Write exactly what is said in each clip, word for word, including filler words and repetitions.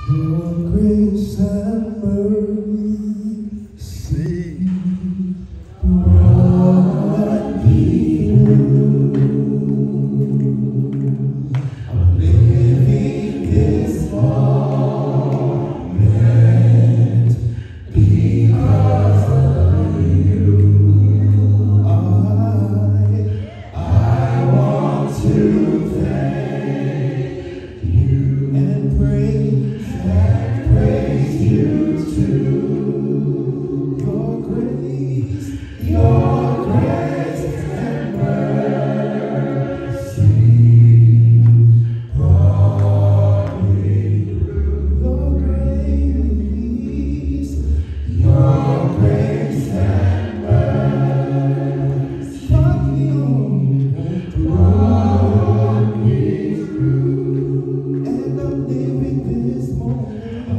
Your grace and mercy brought me through. I'm living this moment because of you. I, I want to thank you and praise and praise you too. Your grace, your grace and mercy brought me through. Your grace, your grace and mercy brought me brought me through. And I'm living this moment.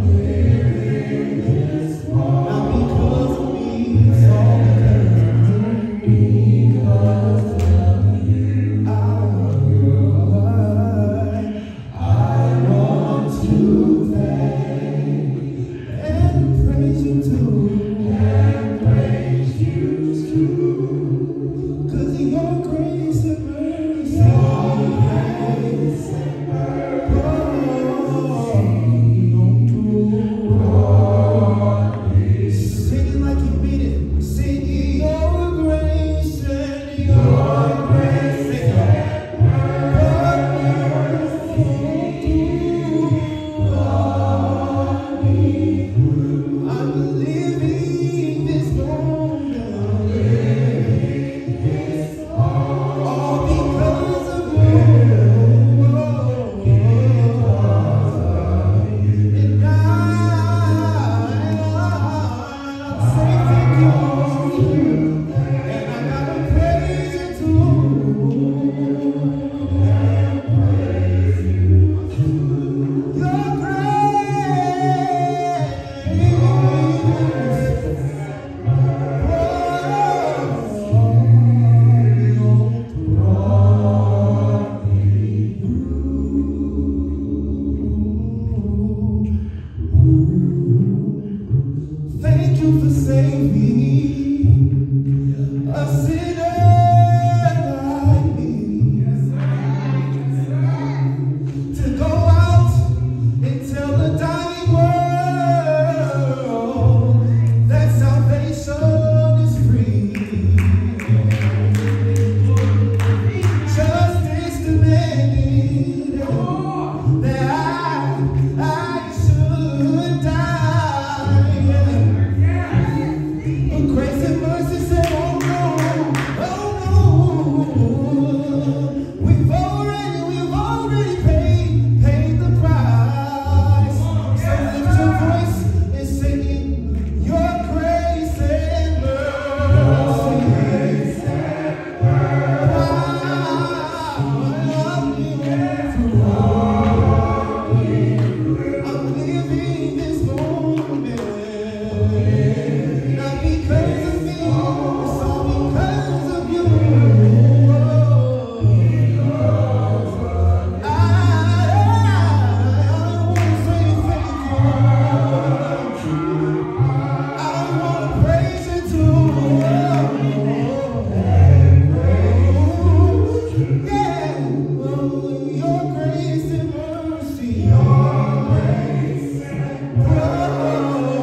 Not because of me, it's all because of you. I, I want to thank and praise you too, and praise you too. 'Cause your grace and mercy, your grace and mercy brought me. Sing it like you mean it. Sing your grace and your grace and mercy brought me through. I'm living this moment, living this moment, all because of you. And I say thank you, and I gotta praise you too. Your Thank you for saving a sinner like me, to go out and tell the dying world that salvation is free. Justice demanded that I, I should die. But grace and mercy said, oh no, oh no. We've already, we've already paid, paid the price. So lift your voice and sing it. Your grace and mercy. I'm living this moment. Not because of me, it's all because of you. I, I want to say thank you. I want to praise you too. Yeah, your grace and mercy, your grace and mercy.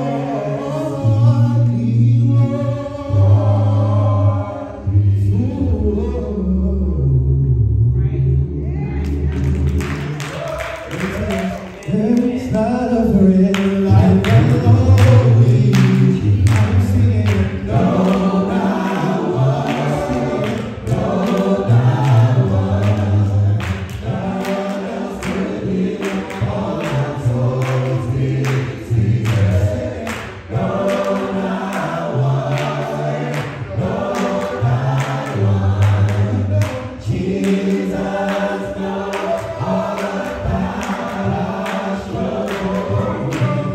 There's not a friend like the Lord. I'm singing, Lord, I want to, Lord, I want to. God has put me all my souls is Jesus. Lord, I want to, Lord, I want to. Jesus knows all about our struggle.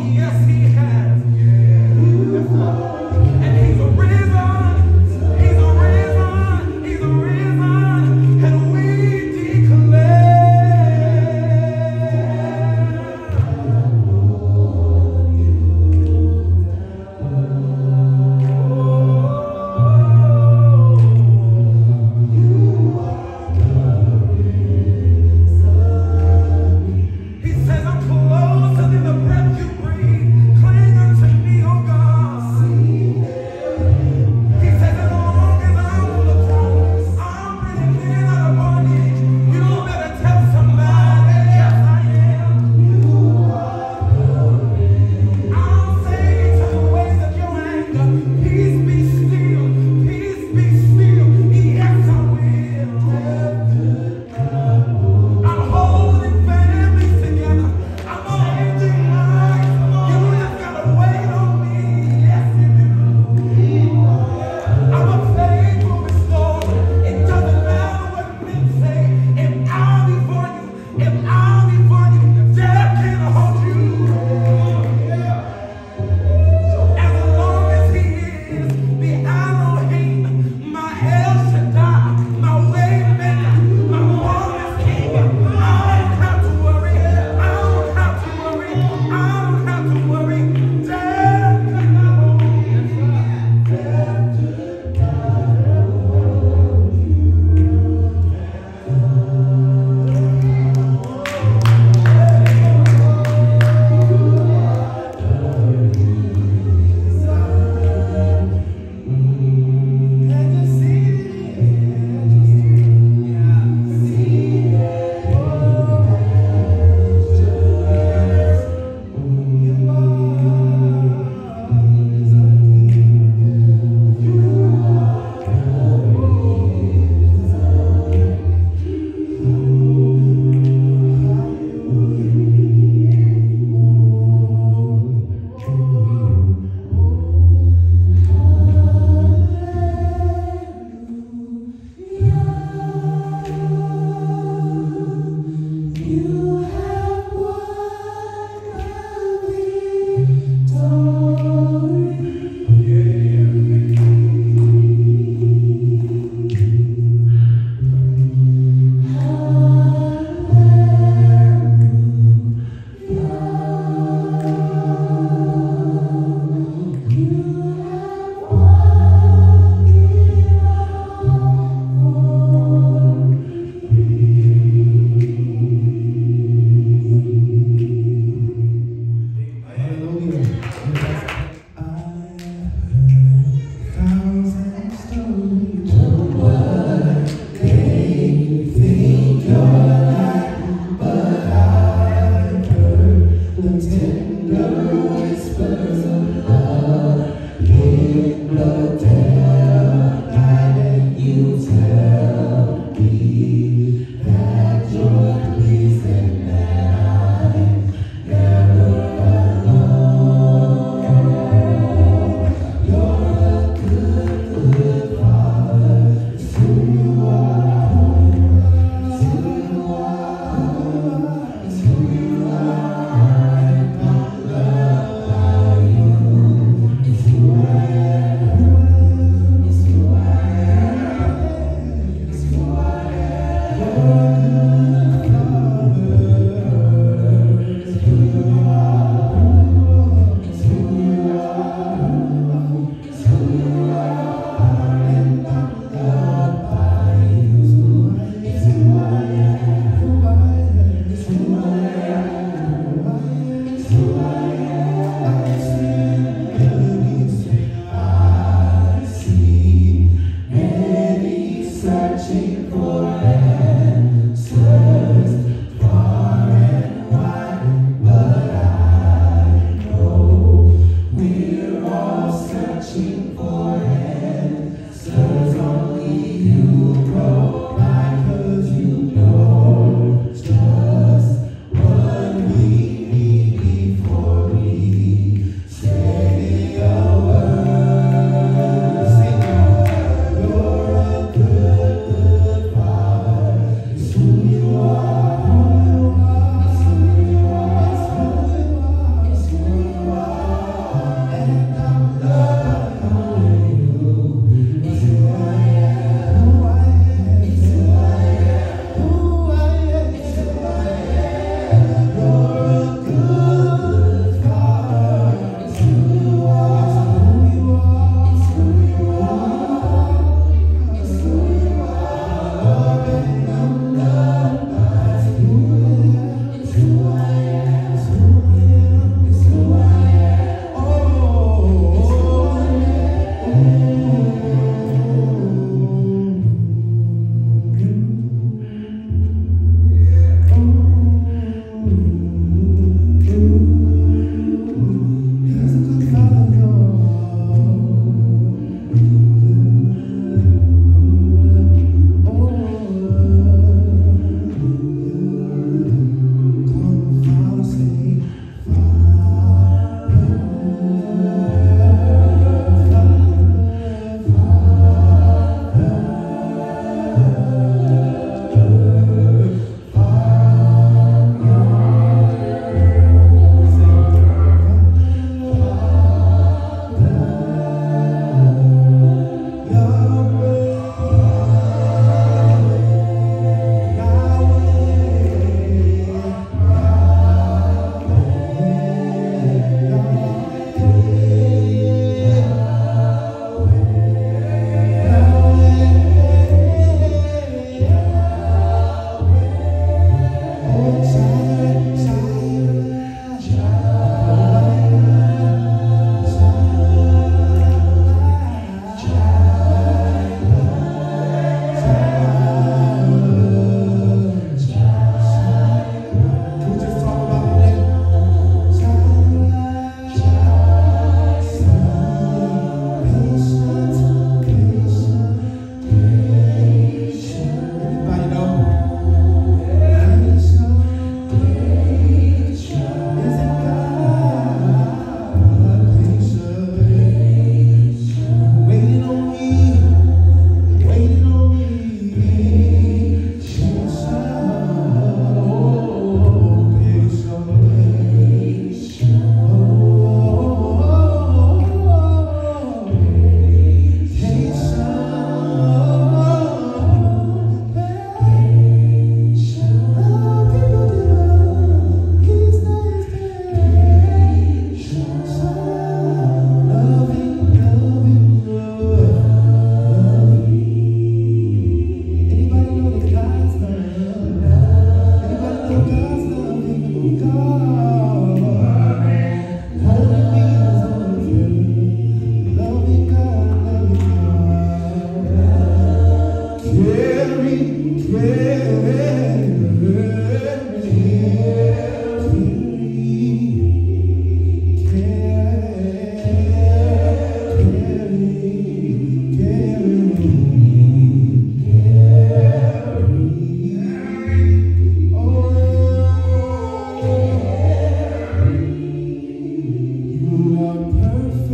yes, he has. And he's arisen. He's arisen. He's arisen. And we declare. He says, I'm closer than the breath you breathe.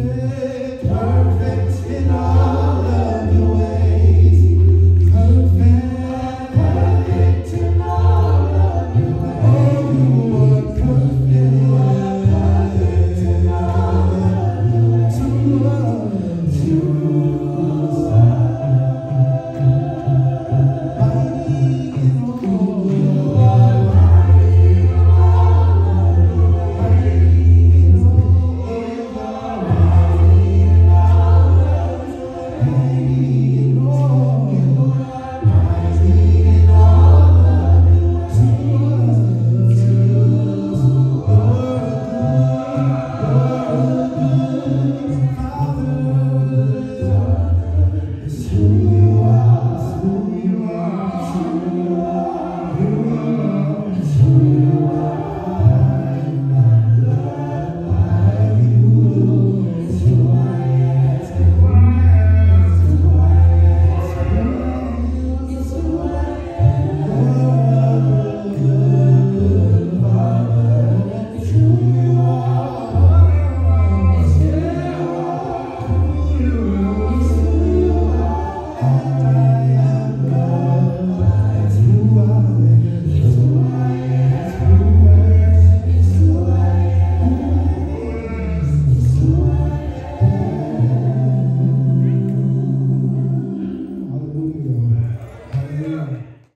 say.